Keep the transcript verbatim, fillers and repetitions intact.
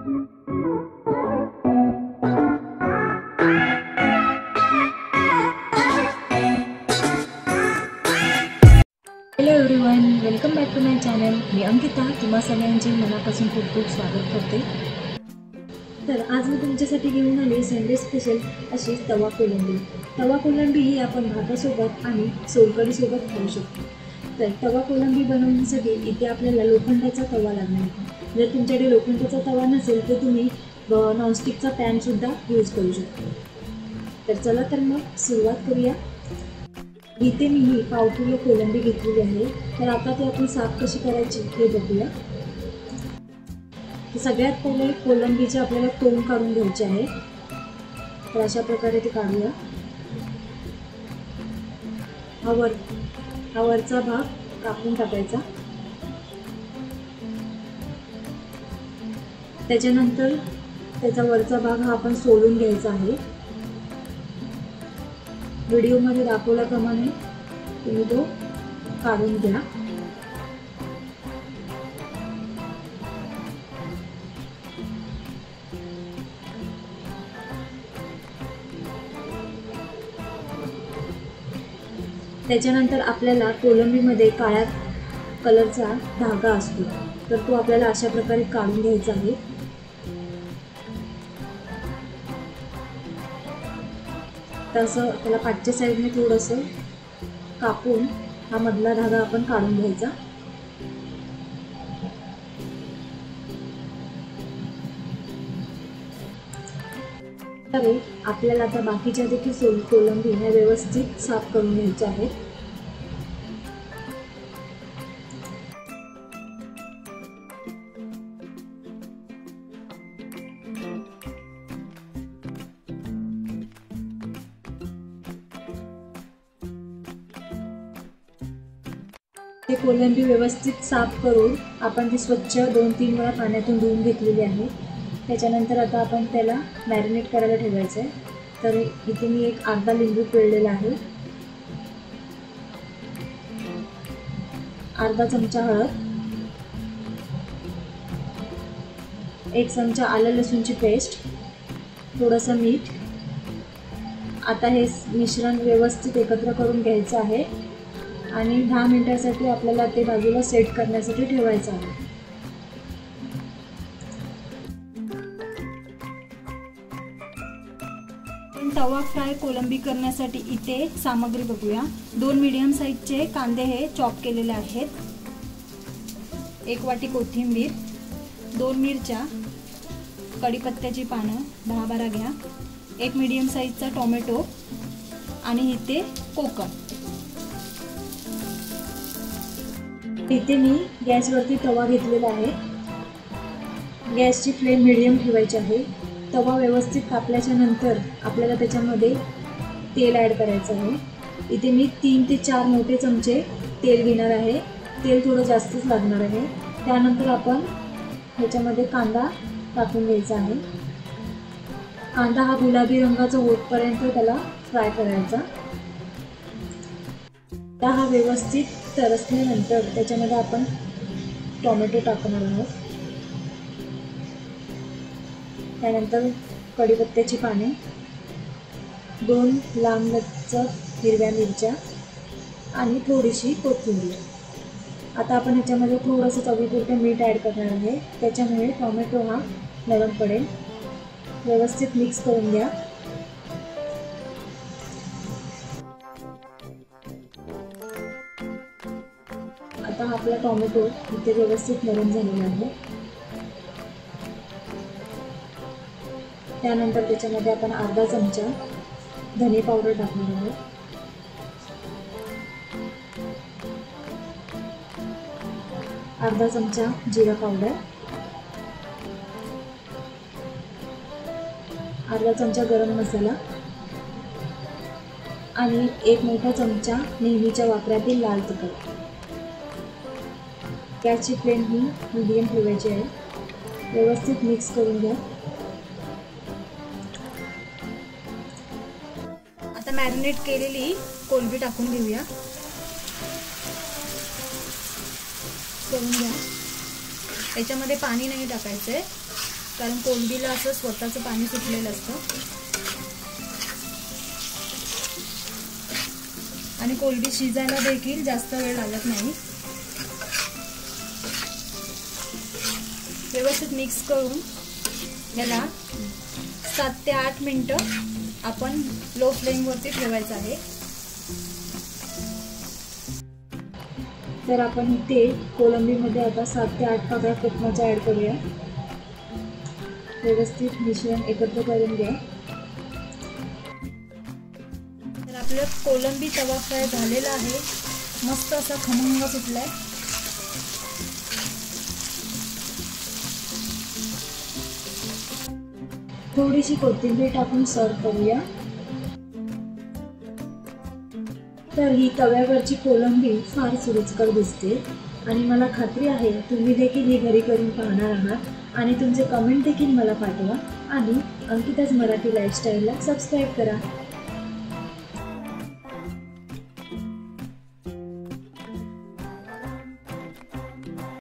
Hello everyone, welcome back to my channel. मी अंकिता तुम्हा सगळ्यांचे मनापासून खूप खूप स्वागत करते. तर आज मी तुमच्यासाठी घेऊन आली संडे स्पेशल अशी तवा कोलंबी. तवा कोलंबी ही आपण भातासोबत आणि सोलकढीसोबत खाऊ शकतो. तर तवा कोलंबी बनवण्यासाठी इथे आपल्याला लोखंडाचा तवा लागणार आहे. जर तुमच्याकडे लोखंडाचा तवा नसेल तर तुम्ही नॉनस्टिकचा पॅनसुद्धा यूज करू शकता. तर चला तर मग सुरुवात करूया. इथे मी ही पाव किलो कोलंबी घेतलेली आहे. तर आता ती आपण साफ कशी करायची हे बघूया. तर सगळ्यात पहिले कोलंबीचे आपल्याला तोंड काढून घ्यायचे आहे. तर अशा प्रकारे ते काढूया. हा वर हा वरचा भाग कापून टाकायचा. त्याच्यानंतर त्याचा वरचा भाग हा आपण सोलून घ्यायचा आहे. व्हिडिओमध्ये दाखवल्याप्रमाणे तुम्ही तो काढून घ्या. त्याच्यानंतर आपल्याला कोलंबीमध्ये काळ्या कलरचा धागा असतो, तर तो आपल्याला अशा प्रकारे काढून घ्यायचा आहे. तसं त्याला पाठच्या साईडने थोडंसं कापून हा मधला धागा आपण काढून घ्यायचा. तर आपल्याला आता बाकीच्या देखील सोल कोलंबी ह्या व्यवस्थित साफ करून घ्यायच्या आहेत. ते कोलंबी व्यवस्थित साफ करून आपण ती स्वच्छ दोन तीन वेळा पाण्यातून धुवून घेतलेली आहे. त्याच्यानंतर आता आपण त्याला मॅरिनेट करायला ठेवायचं आहे. तर इथे मी एक अर्धा लिंबू पिळलेला आहे. अर्धा चमचा हळद, एक चमचा आलं लसूणची पेस्ट, थोडंसं मीठ. आता हे मिश्रण व्यवस्थित एकत्र करून घ्यायचं आहे आणि दहा मिनिटांसाठी आपल्याला ते बाजूला सेट करण्यासाठी ठेवायचं आहे. तवा फ्राय कोलंबी करण्यासाठी इथे सामग्री बघूया. दोन मीडियम साईजचे कांदे हे चॉप केलेले आहेत, एक वाटी कोथिंबीर, दोन मिरच्या, कढीपत्त्याची पानं दहा बारा घ्या, एक मीडियम साईजचा टोमॅटो आणि इथे कोकम. इथे मी गॅसवरती तवा घेतलेला आहे. गॅसची फ्लेम मीडियम ठेवायची आहे. तवा व्यवस्थित तापल्याच्या नंतर आपल्याला त्याच्यामध्ये तेल ॲड करायचं आहे. इथे मी तीन ते चार मोठे चमचे तेल घेणार आहे. तेल थोडं जास्तच लागणार आहे. त्यानंतर आपण ह्याच्यामध्ये कांदा टाकून घ्यायचा आहे. कांदा हा गुलाबी रंगाचा होतपर्यंत त्याला फ्राय करायचा. कांदा हा व्यवस्थित तरसल्यानंतर त्याच्यामध्ये आपण टोमॅटो टाकणार आहोत. त्यानंतर कढीपत्त्याची पाने, दोन लांब लचक हिरव्या मिरच्या आणि थोडीशी कोथिंबीर. आता आपण ह्याच्यामध्ये थोडंसं चवीपुरतं मीठ ॲड करणार आहे. त्याच्यामुळे टोमॅटो हा नरम पडेल. व्यवस्थित मिक्स करून घ्या. आता आपला टोमॅटो इथे व्यवस्थित नरम झालेला आहे. त्यानंतर त्याच्यामध्ये आपण अर्धा चमचा धने पावडर टाकणार आहोत. अर्धा चमचा जिरा पावडर, अर्धा चमचा गरम मसाला आणि एक मोठा चमचा नेहमीच्या वापरातील लाल तिखट. गॅसची फ्लेम ही मीडियम ठेवायची आहे. व्यवस्थित मिक्स करून घ्या. आता मॅरिनेट केलेली कोलंबी टाकून घेऊया. करून घ्या. याच्यामध्ये पाणी नाही टाकायचं आहे. कारण कोलंबीला असं स्वतःचं पाणी सुटलेलं असतं आणि कोलंबी शिजायला देखील जास्त वेळ लागत नाही। व्यवस्थित मिक्स करून याला सात ते आठ मिनिटं आपण लो फ्लेमवरती ठेवायचं आहे। तर आपण इथे कोलंबीमध्ये आता सात ते आठ पाकळ्या कोकमाच्या ॲड करूया। व्यवस्थित मिश्रण एकत्र करून घ्या। तर आपलं कोलंबी तवा फ्राय झालेला आहे, मस्त असा खमंग सुटलाय। थोडीशी कोथिंबीर टाकून सर्व करूया। तर ही तव्यावरची कोलंबी फार रुचकर दिसते आणि मला खात्री आहे तुम्ही देखील ही घरी करून पाहणार आहात आणि तुमचे कमेंट देखील मला पाठवा आणि अंकिताज मराठी लाईफस्टाईलला सबस्क्राईब करा।